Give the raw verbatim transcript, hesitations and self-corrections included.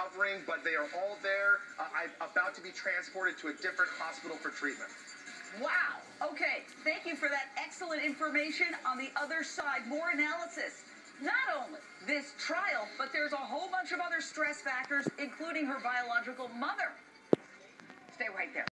recovering, but they are all there, uh, I, about to be transported to a different hospital for treatment. Wow. Okay. Thank you for that excellent information. On the other side, more analysis. Not only this trial, but there's a whole bunch of other stress factors, including her biological mother. Stay right there.